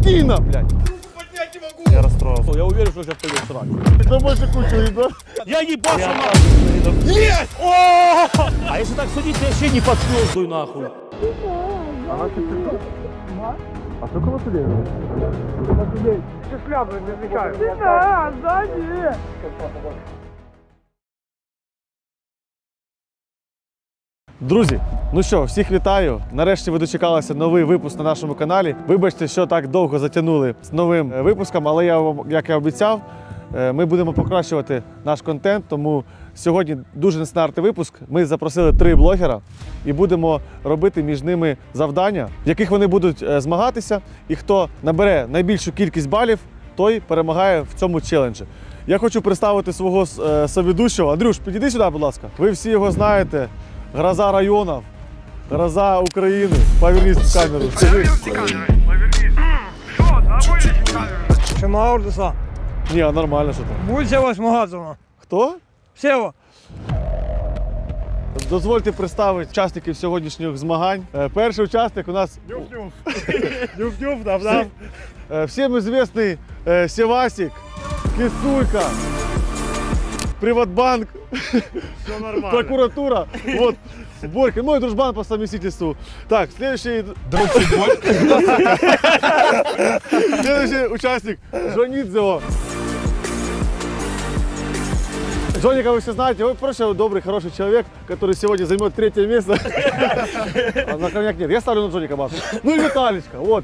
скотина, блядь! Поднять не могу! Я расстроился. Я уверен, что сейчас пойдет срать. Ты больше кучу, да? Я ебашу нахуй! Есть! А если так судить, я вообще не подпёздую нахуй. А сколько лошадей? Лошадей. Ты шляпу не отвечаешь. Да, сзади. Друзі, ну що, всіх вітаю. Нарешті ви дочекалися новий випуск на нашому каналі. Вибачте, що так довго затягнули з новим випуском, але я вам, як і обіцяв, ми будемо покращувати наш контент, тому сьогодні дуже нестандартний випуск. Ми запросили 3 блогера і будемо робити між ними завдання, в яких вони будуть змагатися, і хто набере найбільшу кількість балів, той перемагає в цьому челенджі. Я хочу представити свого соведущого. Андрюш, підійди сюди, будь ласка. Ви всі його знаєте. Гроза районів, гроза України. Повернись в камеру. Повернись. Що? А вилізь в камеру. Чима Ордеса. Ні, нормально, що там. Будь Сева Смагазова. Хто? Сева. Дозвольте представити учасників сьогоднішніх змагань. Перший учасник у нас... Дюб-дюб, да. Всім відомий Севасик, Кисулька, Приватбанк, Все нормально. прокуратура. Вот. Борька, мой дружбан по совместительству. Так, следующий... Следующий участник Джонидзео. Джоника вы все знаете, он проще добрый, хороший человек, который сегодня займет 3-е место. А на коньяк нет, я ставлю на Джоника басу. Ну и Виталичка, вот.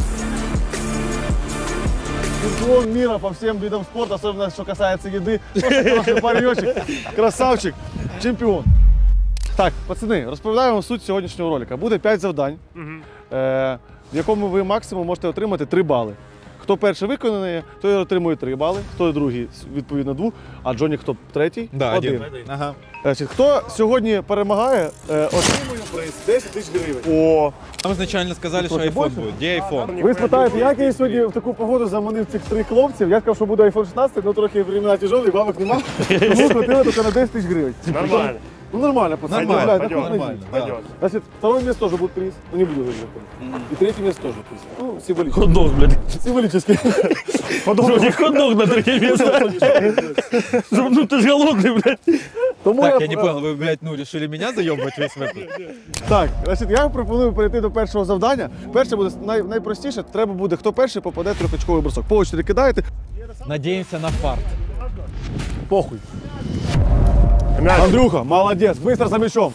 Чемпион мира по всем видам спорта, особенно что касается еды. Просто хороший паренечек, красавчик, чемпіон. Так, пацани, розповідаю вам суть сьогоднішнього ролика. Буде 5 завдань, в якому ви максимум можете отримати 3 бали. Хто перший виконує, той отримує 3 бали, хто другий, відповідно 2, а Джоні хто третій? Да, 1. Ага. Значить, хто сьогодні перемагає, отримує приз 10 тисяч гривень. О! Нам изначально сказали, що iPhone буде. Де iPhone? Ви спитаєте, як я сьогодні в таку погоду заманив цих 3 хлопців? Я сказав, що буде iPhone 16, але трохи времена тяжелі, бабок нема, тому хватило тільки на 10 тисяч гривень. Нормально. Ну нормально, пацаны. Нормально. Значит, 2-е место тоже будет приз. Ну не буду говорить. И 3-е место тоже приз. Ну, символически. Хот-дог, блядь. Символически. Хот-дог на 3-е место. Ну ты же голодный, блядь. Тому Так, я не понял, ви, блядь, ну, решили меня заебать весь выпуск? Так, значить, я пропоную перейти до першого завдання. Перше буде найпростіше. Треба буде, хто перший попаде 3-очковий бросок. По очереді кидаєте. Надеемся на фарт. Похуй. Андрюха, молодец, быстро за мячом.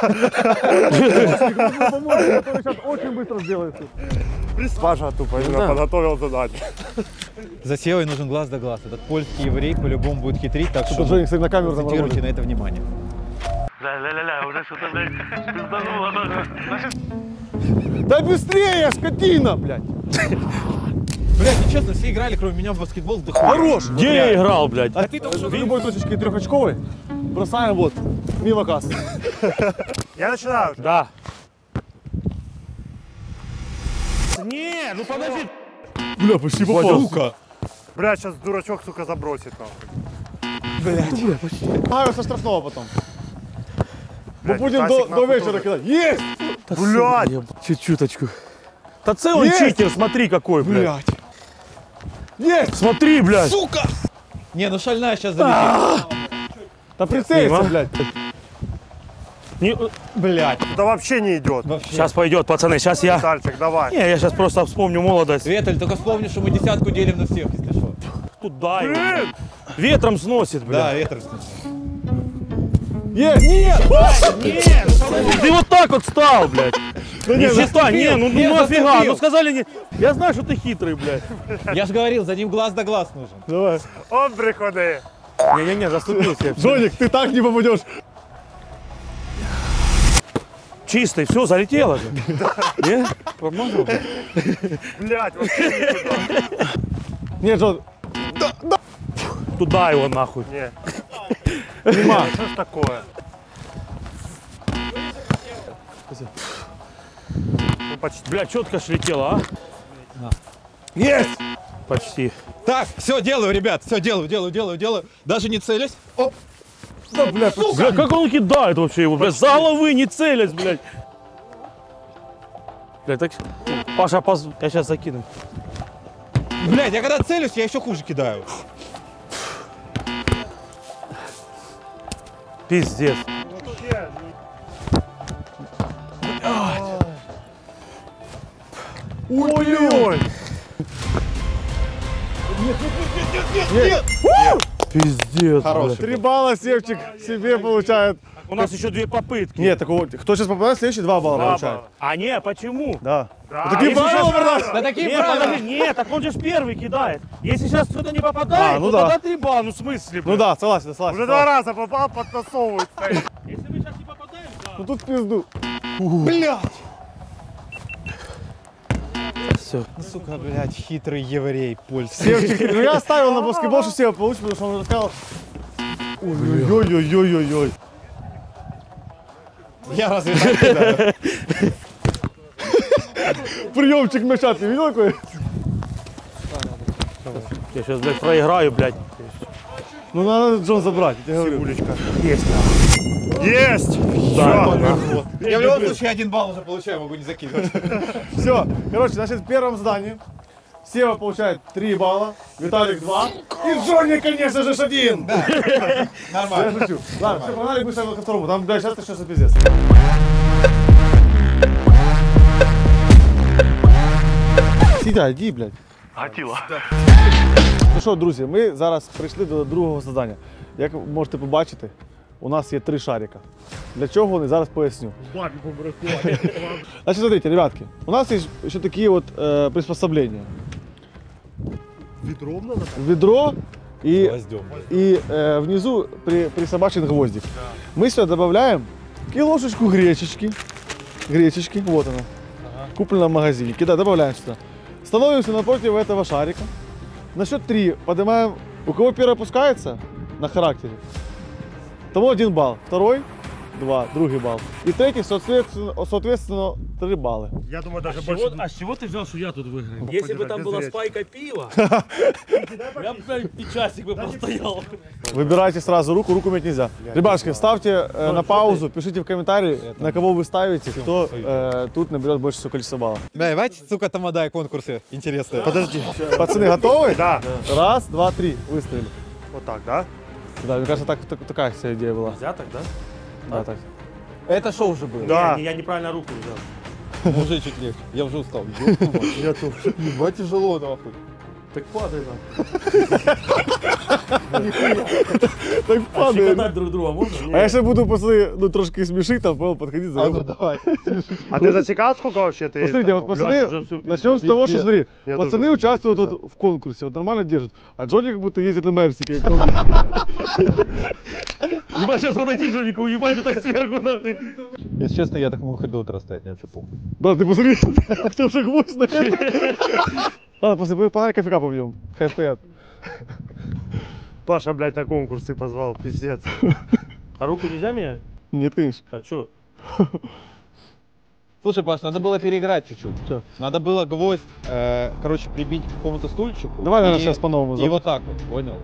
Сейчас очень быстро сделает. Паша тупо подготовил задание. За Севой нужен глаз да глаз. Этот польский еврей по-любому будет хитрить, так Что что Женя, кстати, на камеру акцентируйте на это внимание. Ля-ля-ля, уже что-то, блядь, пиздануло, нахуй. Да быстрее, скотина, блядь. Блядь, ну честно, все играли, кроме меня, в баскетбол. Да хуй. Хорош. Где я играл, блядь? А ты в любой точечке 3-очковой бросаем вот мимо кассы. Я начинаю. Да. Не, ну подожди. Бля, почти попал. Блядь, сейчас дурачок, сука, забросит нахуй. Блядь. Со штрафного потом. Мы Блядь, будем Стасик, до нахуй, вечера тоже. кидать. Есть! Блядь! Чуть-чуточку. Да целый Есть! читер, смотри какой, блядь. Блядь. Есть! Смотри, блядь. Сука! Не, ну шальная сейчас залетит. Да прицелься, блядь. Блядь. Да вообще не идет. Сейчас пойдет, пацаны, сейчас я... Витальчик, давай. Не, я сейчас просто вспомню молодость. Веталь, только вспомни, что мы 10-ку делим на всех, если что. Туда его. Ветром сносит, блядь. Да, ветер. Есть! Нет! Ты вот так вот стал, блядь. Не чиста, не, ну Не, нафига, заступил. ну сказали не... Я знаю, что ты хитрый, блядь. Я же говорил, за ним глаз да глаз нужен. Давай. Он приходи. Не-не-не, заступился. я. Жоник, ты так не попадешь. Чистый, все, залетело же. Не? Промазал? Блядь, вообще не туда. Нет, Жон. Туда его нахуй. Не. Нема. Что ж такое? Ну почти. Бля, четко ж летело, а? Есть! Почти. Так, все делаю, ребят, все делаю. Даже не целюсь. Оп. Да, блядь, Бля, как он кидает вообще его, блядь, за головы не целясь, блядь. Блядь, так... Паша, я сейчас закину. Блядь, я когда целюсь, я еще хуже кидаю. Пиздец. Ой-ой-ой! Пиздец. Хороший. 3 балла Севчик себе получает. У нас еще 2 попытки. Нет, такого. Кто сейчас попадает, следующий 2 балла Два получает. балла. А не, почему? Да. Да, Вот такие если правила, сейчас- брат! Да такие Нет, правила. подожди, нет, так он же ж первый кидает. Если сейчас кто-то не попадает, А, ну то да. тогда 3 балла. Ну в смысле? Ну да, согласен, согласен. Уже 2 раза попал, подтасовывает. стоит. Если мы сейчас не попадаем, да. Ну тут пизду. Блядь. Все. Ну, сука, блядь, хитрый еврей польский. Севчик, ну я оставил на баскетбол, что Сева получит, потому что он рассказал. Ой-ой-ой-ой-ой-ой. Я разве так кидаю? Приемчик мяча, ты видел какой? Я сейчас, блядь, проиграю, блядь. Ну надо Джон забрать, я тебе говорю. Улечка. Есть. Есть! Я в любом случае 1 балл уже получаю, могу не закидывать. Все, короче, значит, в первом задании Сева получает 3 балла, Виталик 2. И Джонни, конечно же, 1. Я Нормально. шучу. Ладно, все, погнали быстро ко второму. Там, блядь, сейчас начнется пиздец. Сидя, иди, блядь. Атила. Ну що, друзі, ми зараз прийшли до другого завдання. Як ви можете побачити, у нас є 3 шарика. Для чого вони, зараз поясню. Значит, смотрите, ребятки, у нас есть еще такие вот приспособления. Ведром надо? Ведро и, Гвоздем. и внизу присобачен гвоздик. Мы сюда добавляем килошечку гречечки. Гречечки, вот она. Куплена в магазине. Кидаем, добавляем сюда. Становимся напротив этого шарика. На счет 3 поднимаем. У кого первый опускается на характере, тому 1 балл. Второй 2, другий балл. И третий, соответственно 3 балла. Я думаю, даже Чего- больше. а с чего ты взял, что я тут выиграю? Если бы там без была речи. спайка пива, я бы, блядь, часик бы простоял. Выбирайте сразу руку, руку иметь нельзя. Ребятушки, ставьте на паузу, пишите в комментарии, на кого вы ставите, кто тут наберет больше всего количества баллов. Бля, давайте, сука, тамадай конкурсы интересные. Подожди. Пацаны, готовы? Да. Раз, два, три, выстрелили. Вот так, да? Да, мне кажется, такая вся идея была. Нельзя так, да? Да, так. Это шоу уже было. Да. Я неправильно руку взял. Уже чуть легче. Я уже устал. Я тут. Ебать тяжело, нахуй. Так падай нам. Так А падает. щекотать друг друга можно? А я сейчас буду, пацаны, ну трошки смешить, там, понял, подходить за руку. давай. А ты засекал, сколько вообще ты? Посмотрите, вот пацаны, начнем с того, что, смотри, я пацаны тоже. участвуют тут в конкурсе, вот нормально держат, а Джонни как будто ездит на Мерсике. Ебать, сейчас подойти, Жорика, уебать, ты так сверху нахуй. Если честно, я так могу хоть до утра стоять, не цепу. Да, ты посмотри, кто же гвоздь на Ладно, после погнали кофейка попьем. Хай стоят. Паша, блядь, на конкурсы позвал, пиздец. А руку нельзя менять? Нет, конечно. А что? Слушай, Паш, надо было переиграть чуть-чуть. Что? Надо было гвоздь, короче, прибить к какому-то стульчику. Давай, наверное, и- сейчас по-новому. И вот так вот, понял?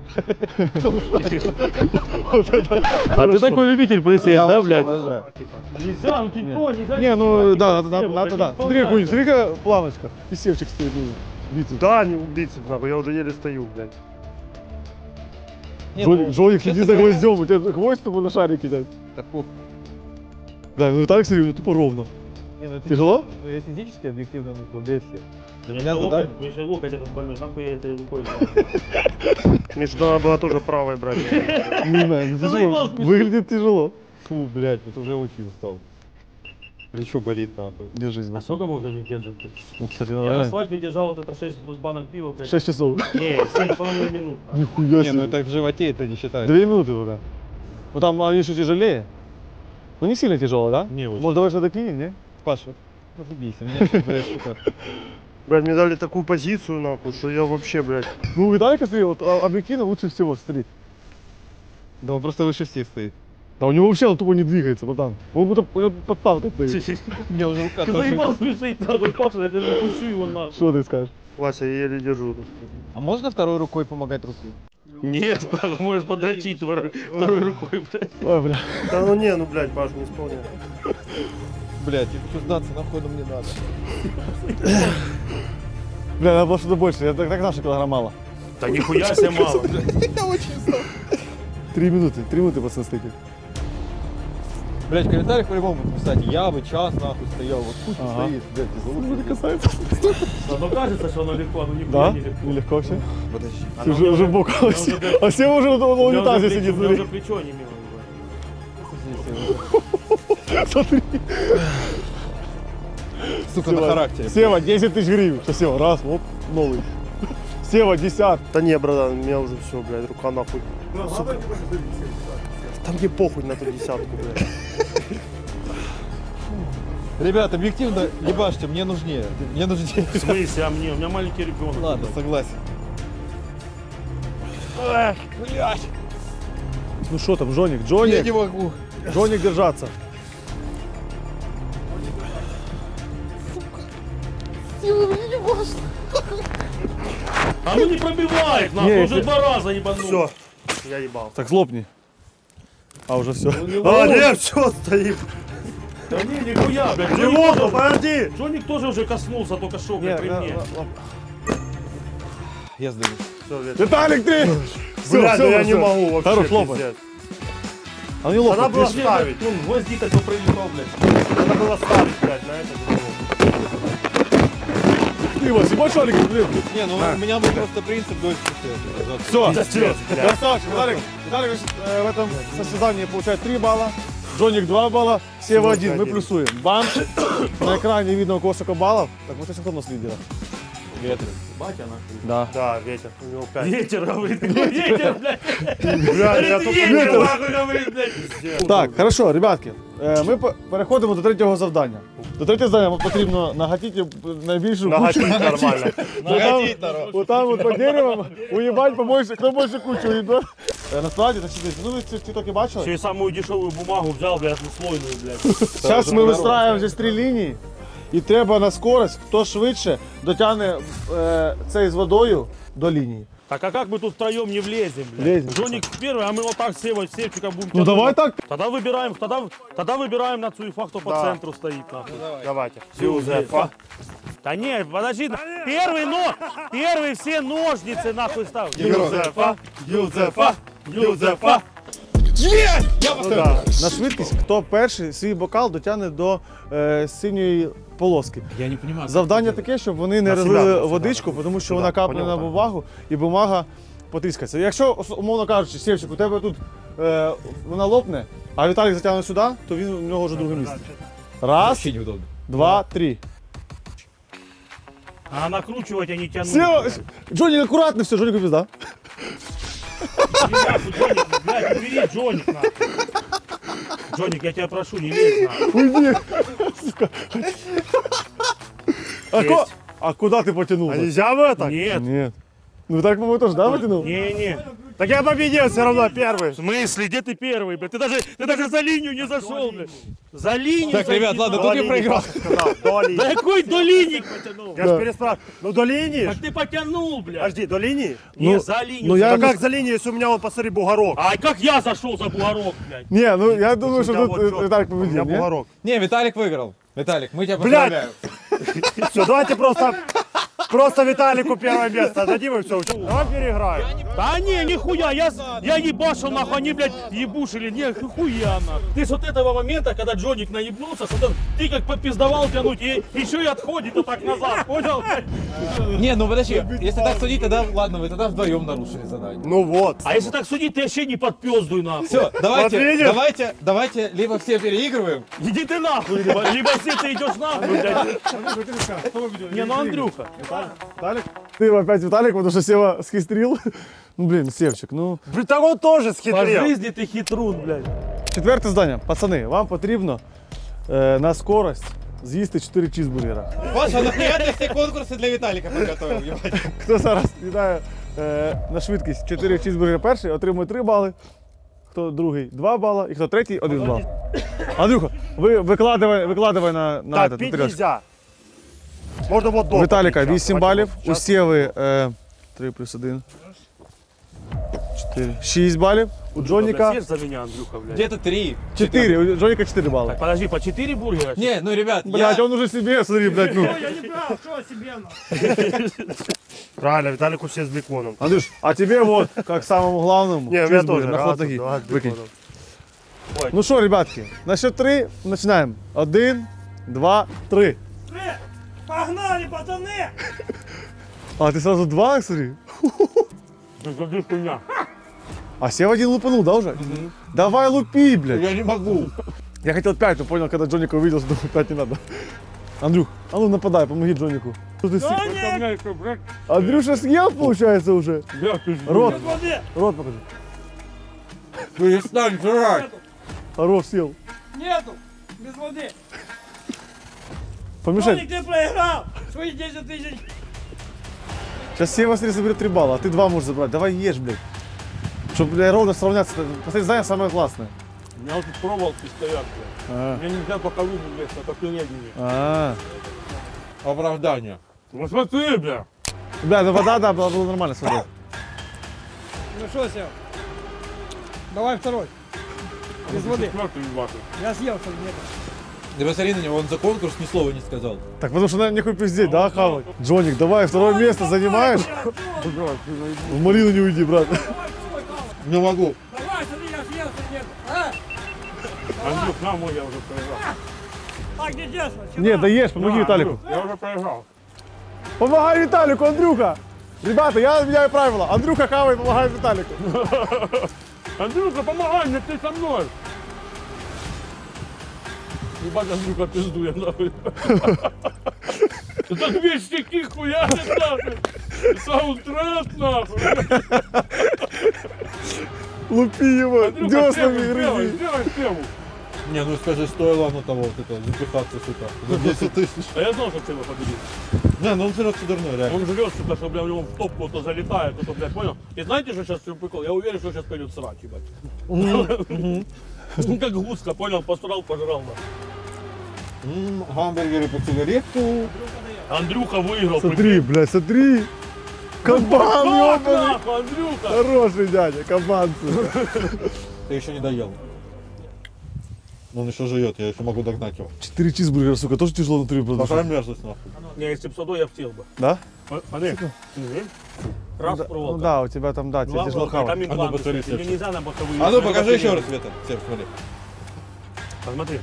А ты такой любитель присесть, да, блядь? Обожаю. Нельзя, ну ты что, нельзя. Не, ну да, Не, надо, да. вот Смотри, какой, смотри-ка планочка. И севчик стоит. Бицепс. Да, не убийцы, нахуй, я уже еле стою, блядь. Не, ну, Жолик, следи за гвоздем, у тебя гвоздь тупо на шаре кидать. да пух. Да, ну так смотри, тупо ровно. Не, ну это Тяжело? Ну, я физически объективно слабее всех. Для Меня меня задача. локоть, мне сейчас локоть этот больной, нахуй я этой рукой взял. Между надо было тоже правой брать. Не знаю, ну, тяжело. Выглядит тяжело. Фу, блядь, это уже очень устал. Плечо болит, нахуй. Держись. А сколько можно не держать? Ну, кстати, Я на нормально. свадьбе держал вот это 6 банок пива, блядь. 6 часов. Не, 7,5 минут. Нихуя Не, ну себе. это в животе это не 2 считается. минуты только. Ну там они еще тяжелее. Ну не сильно тяжело, да? Не очень. Может давай что-то кинем, не? Паша, разубейся, меня сейчас, блядь, сука. Блядь, мне дали такую позицию, нахуй, что я вообще, блядь. Ну у Виталика, смотри, вот объективно лучше всего, смотри. Да он просто выше всех стоит. Да у него вообще он тупо не двигается, братан. Он будто подставкой стоит. Мне уже рука Ты тоже. заебал смешить, нахуй, Паша, я даже пущу его нахуй. Что ты скажешь? Вася, я еле держу. А можно второй рукой помогать руке? Нет, Паша, можешь подрочить второй рукой, блядь. Ой, бля. Да ну не, ну блядь, Паш, не исполняй. Блядь, я хочу сдаться, нахуй оно мне надо. Бля, надо было что-то больше. Я так знал, что килограмм мало. Да нихуя себе мало. 3 минуты, пацаны, стыки. Блять, в комментариях по-любому писать, я бы час нахуй стоял, вот куча Ага. стоит, блядь, Что касается? Но кажется, что оно легко, но нихуя Да? не легко. Нелегко вообще? Подожди. Ты уже в бок. А все уже на унитазе сидит, У меня уже смотри. плечо не мило. Смотри. Сука, на характере. Сева, 10 тысяч гривен. Что, Сева, раз, оп, новый. Сева, 10. Да не, братан, у меня уже все, блядь, рука нахуй. Там мне похуй на ту десятку, блядь. Ребят, объективно, ебашьте, мне нужнее. Мне нужнее. В смысле, а мне? У меня маленький ребенок. Ладно, согласен. Ну что там, Джоник? Я не Джоник, могу. Джоник держаться. А ну не пробивает, нахуй, Не, уже это- 2 раза ебанул. Все, я ебал. Так, злопни. А, уже все. А, нет, все, стоит. Да не, нихуя, блядь. Левого, подожди. Джоник тоже уже коснулся, только шо, блядь, при мне. Я сдаюсь. Все, блядь. Виталик, ты! Все, Блядь, ну я не могу вообще, Хорош, лопай. пиздец. А не лопай. Надо было Подожди, ставить. блядь, он гвозди так бы прилипал, блядь. Надо было ставить, блядь, на это. Ты, Вася, большой, блин. Не, ну у меня был просто принцип дольше Все, Пиздец, блядь. красавчик. Виталик в этом состязании получает 3 балла, Джоник 2 балла, Сева 1. Мы 1. плюсуем. Бам! На экране видно, у кого сколько баллов. Так, мы сейчас кто у нас лидера? Ветры. Батя, нахуй. Да. Да, ветер, у него 5. Ветер, говорит, какой ветер, блядь. Блядь, я только Ветер, нахуй, говорит, блядь. Так, хорошо, ребятки. Ми переходимо до третього завдання. До третього завдання вам потрібно нагатити найбільшу кучу. Нагатить нормально. Вот там вот по деревам уїбать побольше, хто більше кучу уїбе. Насправді, ну ви ці тільки бачили? Еще и самую дешевую бумагу взял, блядь, двуслойную, блядь. Зараз ми вистраюємо вже 3 лінії. І треба на скорость, хто швидше дотягне цей з водою до лінії. Так а как мы тут втроем не влезем, блядь? Влезем. Джоник первый, а мы вот так с Севчиком будем Ну тянуть. давай так. Тогда выбираем на Цуефа, кто по Да. центру стоит, нахуй. Давайте. Юзефа. Да нет, подожди, первый все ножницы нахуй ставь. Юзефа, Юзефа, Юзефа. Я Да. На швидкість, хто перший свій бокал дотягне до синьої полоски. Я не понимаю. Завдання таке, щоб вони не На себе, розлили на себе. водичку, тому що Сюди, вона капне поняв, на так. бумагу і бумага потріскається. Якщо, умовно кажучи, Сєвчик, у тебе тут вона лопне, а Віталік затягне сюди, то він у нього вже друге місце. Раз, Вообще неудобно. 2, 3. А накручивать они тянут. Сєва, Джонік, акуратно все, Джонік пізда. Нахуй, Джоник, блядь, убери Джоник, нахуй. Джоник, я тебя прошу, не лезь, нахуй. Уйди. Есть. А куди ти потягнув? А нельзя в это? Нет, Ні. Ну Віталік, по-моєму, теж, да, витягнув? не. Так я победил все равно первый. В смысле, где ты первый, блядь? Ты даже за линию не зашел, блядь. За линию. Так, ребят, зайди, ладно, нахуй. тут я проиграл. Сказал, до линии. Да какой до линии потянул? Я же переспрашиваю. Ну до линии? Так ты потянул, блядь. Подожди, до линии? Не, Ну, за линию. ну я- Да не как за линией, если у меня вот посмотри бугорок? А как я зашел за бугорок, блядь? Ні, ну я думаю, що У меня тут вот чётко. Віталік У меня победив, ні? бугорок. Не, Виталик выиграл. Виталик, мы тебя Блядь! поздравляем. Все, давайте просто Виталику первое место дадим и все. Давай переиграем. Да не, нихуя, я ебашил, нахуй, они, блядь, ебушили, не, нихуя, нахуй. Ты с вот этого момента, когда Джоник наебнулся, что ты как попиздовал тянуть, и еще и отходит вот так назад, понял, блядь? Не, ну подожди, если так судить, тогда ладно, вы тогда вдвоем нарушили задание. Ну вот. А если так судить, ты вообще не подпездуй, нахуй. Все, видишь? давайте, либо все переигрываем. Иди ты нахуй, либо все ты идешь нахуй, блядь. Не, ну Андрюха. Віталік? Ти опять Віталік, тому що Сєва схистрів. Ну, блін, Сєвчик, ну. Блин, так он тоже По схитрил. жизни ты хитрун, блядь. Четверте завдання. Пацани, вам потрібно на скорость з'їсти 4 чізбургера. Паша, нахуя ты все конкурсы для Виталика подготовил, ебать? Хто зараз віддає на швидкість 4 чізбургера перший, отримує 3 бали. Хто другий 2 бала, і хто третій 1 бал. Андрюха, викладывай на Так, этот, пить на тарелочку. нельзя. Можно вот У дома. Віталіка пить, 8 щас. балів, у Щас. Сєви 3 плюс 1. 4. 6 балів. у Джоніка Съешь за меня, Андрюха, блядь. Где-то 3. 4, у Джоніка 4 бали. Так, подожди, по 4 бургера? Не, ну, ребят, Блядь, я... он уже себе, смотри, блядь, ну. Я не брал, что себе на? Правильно, Виталику все с беконом. Андрюш, а тебе вот, как самому главному, Не, у меня чизбургер тоже. на раз, ход ноги. два, с Выкинь. беконом. Ну что, ребятки, на счет 3 начинаем. 1, 2, 3. Погнали, пацаны! А, ты сразу 2, смотри? Смотри, хуйня. А Сева один лупанул, да, уже? Давай лупи, блядь. Я не могу. Я хотел 5, но понял, когда Джоника увидел, что 5 не надо. Андрюх, а ну нападай, помоги Джонику. Что ты Джоник! Андрюша съел, получается, уже? Рот, Без воды! рот покажи. Перестань жрать. Рот съел. Нету! Без воды! Помешай. Джоник, ты проиграл! Свои 10 тысяч! Сейчас Сева, смотри, заберет 3 балла, а ты 2 можешь забрать. Давай ешь, блядь. Чтобы, блядь, ровно сравняться. Последнее задание самое классное. У меня вот тут проволоки стоят, блядь. Мне нельзя по колу, блядь, а по передней. Оправдание. Ну смотри, бля. Бля, ну вода, да, было нормально с водой. Ну что, Сев? Давай второй. Без воды. Четвертый ебаный. Я съел, что нет. Ты посмотри на него, он за конкурс ни слова не сказал. Так, потому что надо нехуй пиздеть, да, хавать? Джоник, давай, второе место занимаешь. В малину не уйди, брат. Не могу. Давай, смотри, я съел, что нет. А? Андрюх, на мой, я уже проиграл. Так, не честно. Нет, да ешь, помоги На, Виталику. Андрюх, я уже проиграл. Помогай Виталику, Андрюха. Ребята, я меняю правила. Андрюха хавает, помогает Виталику. Андрюха, помогай мне, ты со мной. Ебать, Андрюха, пиздует, нахуй. Это 200 ких хуярит, нахуй. Саундтрек, нахуй. Лупи его, Андрюха, деснами сделай, грызи. сделай тему. Не, ну скажи, стоило оно того, вот это, запихаться, сука. За 10 тысяч. А я знал, что ты его победишь. Не, ну он жрет дурной, реально. Он жрет, сука, что, бля, у него в топку то залетает, то, блядь, понял? И знаете, что сейчас прикол? Я уверен, что сейчас пойдет срать, ебать. Ну, как гуска, понял, посрал, пожрал, нахуй. Гамбургеры по сигарету. Андрюха выиграл. Смотри, блядь, смотри. Кабан, Как ёбаный. нахуй, Андрюха? Хороший дядя, кабан. Ты еще не доел. Он еще живет, я еще могу догнать его. 4 чизбургера, сука, тоже тяжело внутри Какая продушить. мерзость, нахуй. Не, если бы садой, я втел бы. Да? Смотри. Раз Ну проволока. да, у тебя там, да, тебе Два тяжело проволока, хавать. там импланты, посмотри, кстати, Севчик. нельзя на боковые. А ну покажи еще раз, Света. Сев, смотри. Посмотри.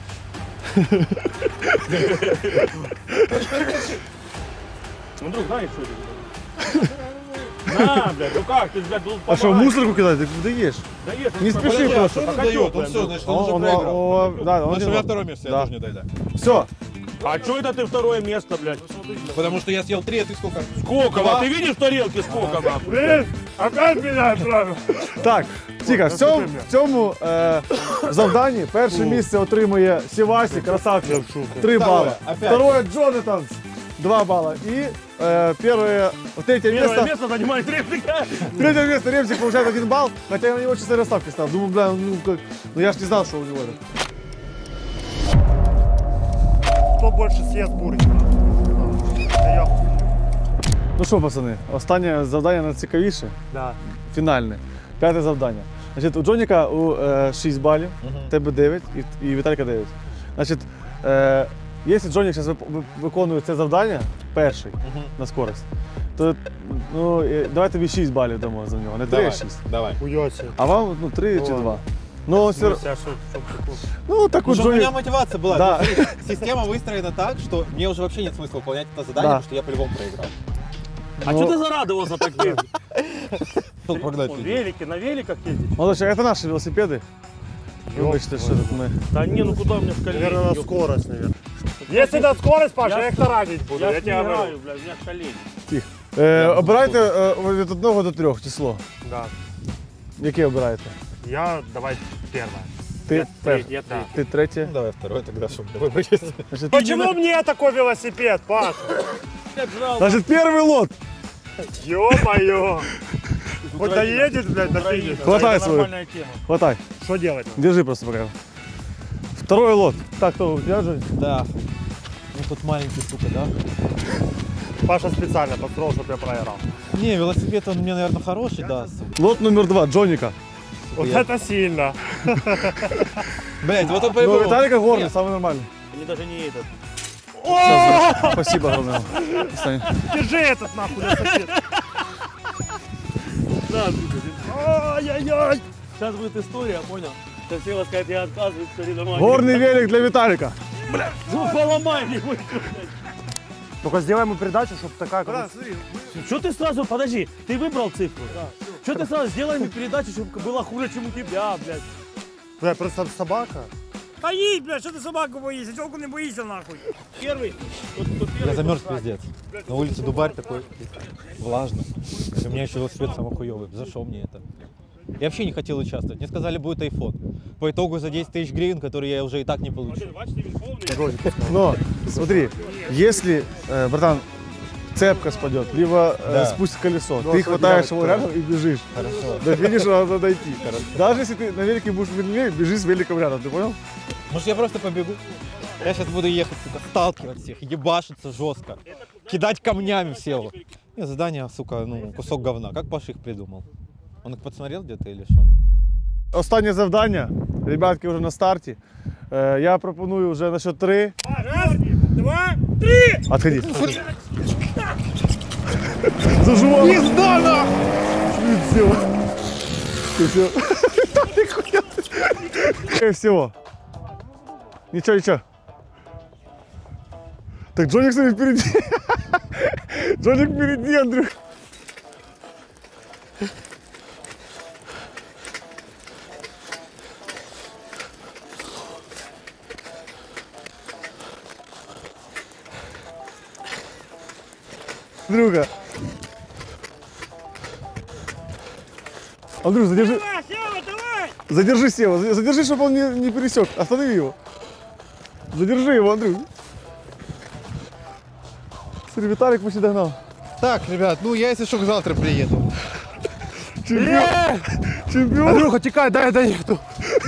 Ну, друг, дай еще один. На, блядь, ну как, ты, блядь, должен А что, помогать. мусорку кидать? Ты куда ешь? Да ешь, Не ну, спеши подожди, просто. а что Он пока дает, теплое, он все, ну. значит, он уже проиграл. Да, он Значит, не я знал. второе место, я Да. тоже не дойду. Все. А что это ты второе место, блядь? Потому что я съел 3, а ты сколько? Сколько? Два. А ты видишь в тарелке сколько, нахуй? Блин, опять меня отправил. Так, тихо, в цьому завданні перше місце отримує Сівасі, красавчик, 3 бали. опять. Второе Джонатан, 2 балла. И третье Первое место, место занимает реплика. третье место Ремзик получает 1 балл, хотя я на него чистой расставки ставил. Думаю, бля, ну, как, ну я ж не знал, что у него это. Кто больше съест бургер? Да я хуй. Ну що, пацани, останнє завдання найцікавіше, Да. фінальне. 5-те завдання. Значить, у Джоніка 6 балів, у тебе 9 і Віталіка 9. Значить, якщо Джонік зараз виконує це завдання, перший, на скорость, то ну, давай тобі 6 балів дамо за нього, не 3, а 6. Давай. Хуёте. А вам ну, 3 чи 2. Ну, все, ну так Ну, от чтобы у меня Джонік. мотивация была. Да. Смотри, система выстроена так, что мне уже вообще нет смысла выполнять это задание, Да. потому что я по-любому проиграл. А Ну, что ты зарадовался так бегать? Тут погнать О, людей. велики, на великах ездить? Молодчик, это наши велосипеды. Вибачте, що тут ми. Да не, ну куда у меня в колени? Наверное, на ёпта. скорость, наверное. Если на скорость, Паша, я их таранить буду. Я Я ж не тебя говорю. играю, бля, у меня колени. Обирайте від 1 до 3 число. Да. Яке обираєте? Я давай первое. Ти перший. Я третий. Ти третє. Ну, давай второй тогда, чтобы выбрать. Значить, Почему мне такой велосипед, Паша? Значит, первый лот. Ё-моё. Хоть доедет, блядь, до финиша. Хватай Это свою. нормальная тема. Хватай. Что делать? Держи просто пока. Второй лот. Так, кто у тебя же? Да. Ну тут маленький, сука, да? Паша специально построил, чтобы я проиграл. Не, велосипед он мне, наверное, хороший, да, сука. Лот номер 2, Джоника. Вот это сильно. Блять, вот он Ну, по-любому. Виталика горный, самый нормальный. Или даже не этот. Спасибо огромное. Сань. Держи этот нахуй на сосед. Да, ай-яй-яй. Сейчас будет история, понял? Сейчас Сева скажет, я отказываюсь в соревнованиях. Горный велик для Виталика. Ну, поломай мне. Только сделай ему передачу, чтобы такая... как- Что ты сразу, подожди, ты выбрал цифру? Да. Что ты сразу сделай мне передачу, чтобы было хуже, чем у тебя, блядь. Бля, просто собака. Поїдь, блядь, що ти собаку боїшся? Тілку не боїшся нахуй. Первый. Я замерз пиздец. На улице Дубарь такой влажно. И у меня еще велосипед самохуёвый. Зашел мне это. Я вообще не хотел участвовать. Мне сказали, будет iPhone. По итогу за 10 тысяч гривен, которые я уже и так не получу. Но, смотри, если, братан, цепка спадет, либо спустит колесо, ты хватаешь его рядом и бежишь. Хорошо. До финиша надо дойти. Даже если ты на велике будешь медленнее, бежи с великом рядом, ты понял? Может, я просто побегу? Я сейчас буду ехать, сука, сталкивать всех, ебашиться жестко. Кидать камнями всего. Не, задание, сука, ну, кусок говна. Как Паша их придумал? Он их подсмотрел где-то или что? Останнє завдання, ребятки вже на старті. Я пропоную вже на счет 3. Раз, два, три! Отходи. Заживал. Пизда нахуй! Все. Всего. Ничего. Так Джоник смотри впереди. Джоник впереди, Андрюх. Андрюха. Андрюх, задержи. Давай, Сева, давай! Задержи Сева. Задержи, чтобы он не пересек. Останови его. Задержи его, Андрюх. Смотри, Виталик почти догнал. Так, ребят, ну я, если что, завтра приеду. Чемпион. Чемпион. Андрюха, текай, дай я доеду.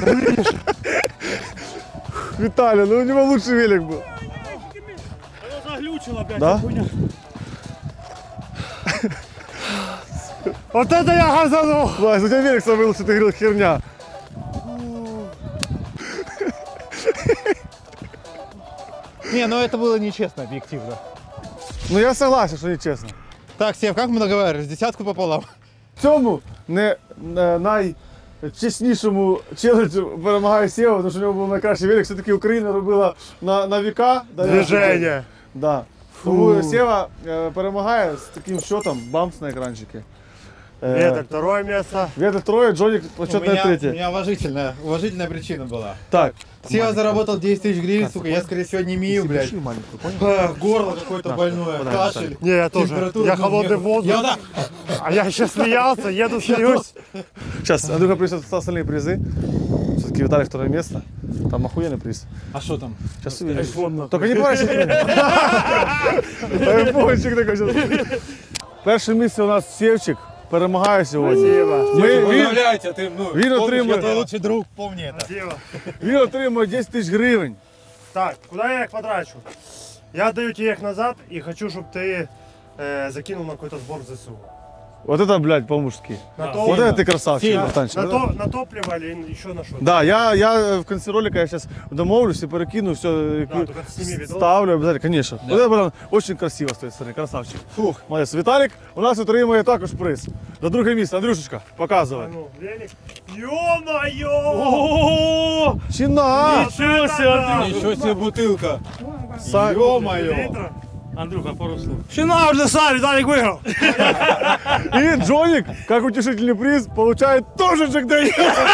Виталий, ну у него лучший велик был. Оно заглючило опять. Да? Хуйня. Вот это я газанул. Вась, у тебя велик самый лучший, ты говорил, херня. Не, ну это было нечестно, объективно. Ну я согласен, что нечестно. Так, Сев, как мы договаривались? Десятку пополам. В цьому найчеснішому челенджу перемагає Сєва, тому що у нього був найкращий велик. Все-таки Україна робила на віка. Движение. Да. Тому Сєва перемагає з таким счетом, бамс на екранчике. Это второе место. Вета троє, Джоник У почетне меня третє. уважительная причина была. Так. Сева заработал 10 тысяч гривен, сука, я, скорее всего, не имею, блядь. Горло какое-то больное, кашель. Не, я тоже. Температура, Я ну, холодный я воздух. вот так. А я еще смеялся, еду, смеюсь. Сейчас Андрюха принесет остальные призы. Все-таки Виталий второе место. Там охуенный приз. А что там? Сейчас увидишь. Только не поворачивай. Айфончик такой сейчас. Перше місце у нас Сєвчик. Перемагає сьогодні. Поздравляйте, ты, ну, Він помнишь, отримує- я твой лучший друг, помни это. Спасибо. Він отримує 10 тисяч гривень. Так, куда я их потрачу? Я отдаю тебе их назад и хочу, чтобы ты закинул на какой-то сбор в ЗСУ. Вот это, блядь, по-мужски. На, Вот это ты красавчик, Сильно. братанчик. на топливо или еще на что? Да, я в конце ролика сейчас домовлюсь и перекину все, только сними видос. ставлю обязательно, конечно. Вот это, братан, очень красиво с твоей стороны, красавчик. Фух, молодец. Виталик у нас отримує також приз. За друге місце. Андрюшечка, показывай. Ну, велик. Ё-моё! О, Чина! ничего себе, Андрюха. Ничего себе бутылка. Са- Ё-моё. Литра. Андрюха, пару слов. Финал уже сам, Виталик выиграл. И Джоник, как утешительный приз, получает тоже Джек Дэниелс.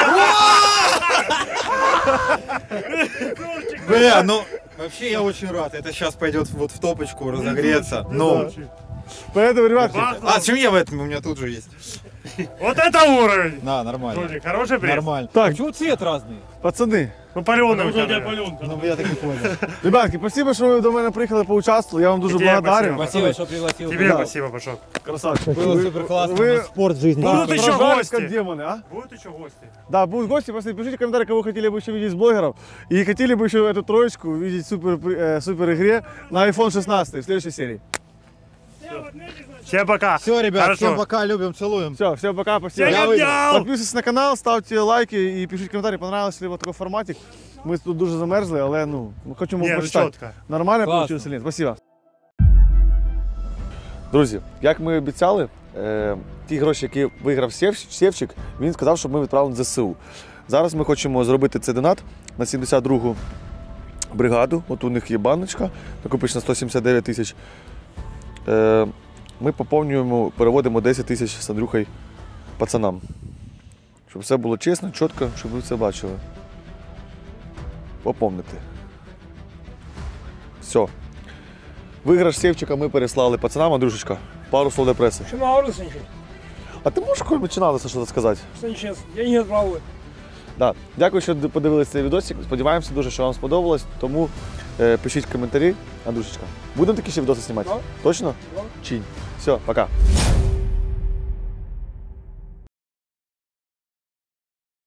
Бля, ну, вообще я очень рад. Это сейчас пойдет вот в топочку разогреться. Ну, Поэтому, ребятки, а чем я в этом? У меня тут же есть. Вот это уровень! На, нормально. Жулик, хороший приз? Нормально. Так. Почему цвет разный? пацаны, Ну, паленый у У тебя тебя. паленка. Ну, я так не понял. ребятки, спасибо, что вы до меня приехали, поучаствовали. Я вам дуже Тебе благодарен. спасибо. Спасибо, что пригласил. Тебе Да. спасибо, Пашок. Красавчик. Было супер классно. Вы- У нас спорт в жизни. Будут еще Продолжались гости. как демоны, а? Будут еще гости. Да, будут гости, просто пишите комментарии, кого хотели бы еще видеть с блогеров. И хотели бы еще эту троечку увидеть в супер игре на iPhone 16 в следующей серии. Сева, отметишь, Всем пока. Все, ребят, Хорошо. всем пока, любим, целуем. Все, всем пока, спасибо. Всем обнял. Подписуйтесь на канал, ставте лайки і пишіть коментарі, понравився ли вам такий форматик. Ми тут дуже замерзли, але ну, ми хочемо Не, ну почитати. чітко. Нормально Класно. вийшло чи ні? Спасибо. Друзі, як ми обіцяли, ті гроші, які виграв Сєвчик, він сказав, щоб ми відправили на ЗСУ. Зараз ми хочемо зробити цей донат на 72-гу бригаду. От у них є баночка, накопичена 179 тисяч. Ми поповнюємо, переводимо 10 тисяч з Андрюхою пацанам. Щоб все було чесно, чітко, щоб ви це бачили. Поповнити. Все. Виграш Сєвчика ми переслали пацанам, Андрюшечка. Пару слов до преси. Что на улице ничего? А ти можеш коли починалося щось сказати? Что нечестно? Я не отправил. Да. Дякую, що подивилися цей відосик. Сподіваємося дуже, що вам сподобалось. Тому пишіть коментарі. Андрюшечка, будемо такі ще відоси знімати? Да. Точно? Да. Чинь. Все, пока.